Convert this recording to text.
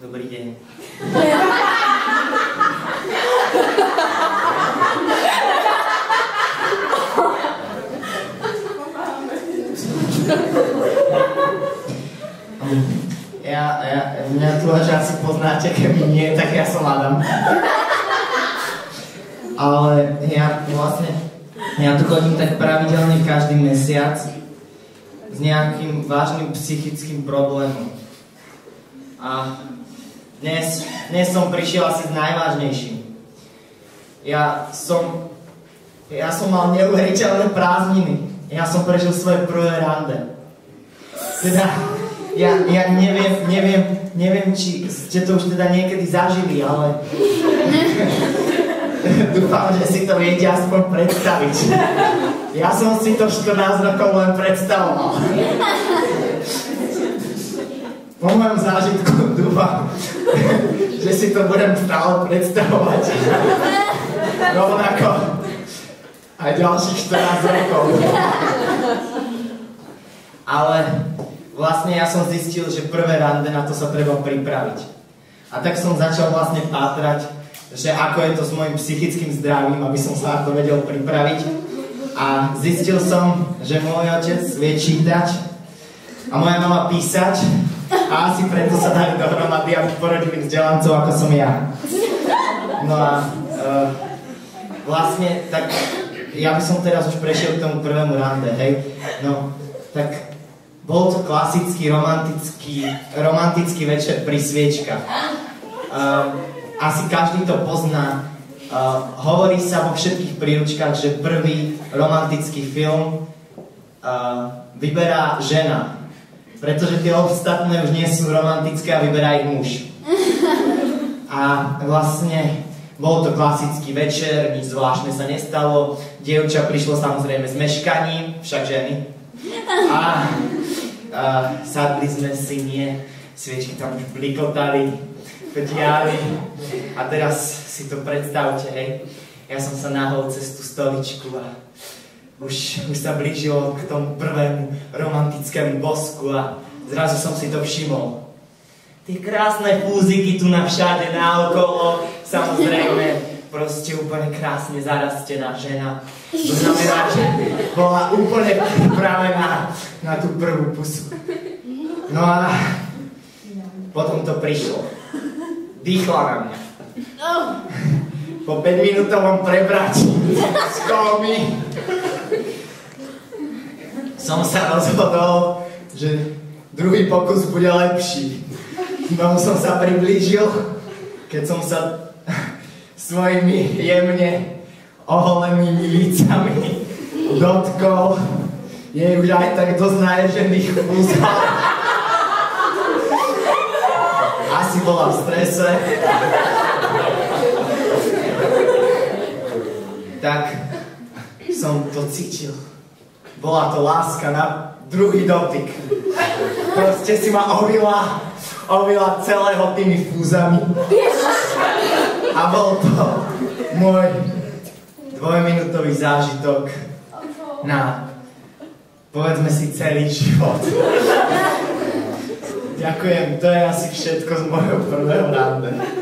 Dobrý deň. Mňa tu až asi poznáte, keby nie, tak ja som Adam. Ale ja tu chodím tak pravidelne každý mesiac s nejakým vážnym psychickým problémom. A dnes som prišiel asi s najvážnejším. Ja som mal neuveriteľné prázdniny. Ja som prežil svoje prvé rande. Teda, ja neviem, či ste to už teda niekedy zažili, ale dúfam, že si to viete aspoň predstaviť. Ja som si to 14 rokov len predstavoval. Po mojom zážitku dúfam, že si to budem stále predstavovať. Rovnako aj ďalších 14 rokov. Ale vlastne ja som zistil, že prvé rande, na to sa treba pripraviť. A tak som začal vlastne pátrať, že ako je to s mojim psychickým zdravím, aby som sa na to vedel pripraviť. A zistil som, že môj otec vie čítať a moja mama písať a asi preto sa dali dohromady, aby porodili vzdelancov, ako som ja. No a vlastne, tak ja by som teraz už prešiel k tomu prvému rande, hej. No, tak bol to klasický romantický večer pri sviečkach. Asi každý to pozná. Hovorí sa vo všetkých príručkách, že prvý romantický film vyberá žena. Pretože tie ostatné už nie sú romantické a vyberá ich muž. A vlastne bol to klasický večer, nič zvláštne sa nestalo. Dievča prišlo samozrejme s meškaním, však ženy. A sadli sme si, sviečky tam už blikotali, pediali. A teraz si to predstavte, hej. Ja som sa nahol cez tú stoličku a už sa blížilo k tomu prvému romantickému bosku a zrazu som si to všimol. Tie krásne fúziky tu na všade naokolo, samozrejme, proste úplne krásne zarastená žena. To znamená, že bola úplne pripravená na tú prvú pusu. No a potom to prišlo. Dýchla na mňa. Po 5-minútovom prebrati z kómy som sa rozhodol, že druhý pokus bude lepší. No som sa priblížil, keď som sa svojimi jemne oholenými lícami dotkol jej už aj tak dosť naježených fúzov. Asi bola v strese. Tak som to cítil. Bola to láska na druhý dotyk. Proste si ma ovila celého tými fúzami. A bol to môj 2-minútový zážitok na, povedzme si, celý život. Ďakujem, to je asi všetko z môjho prvého rande.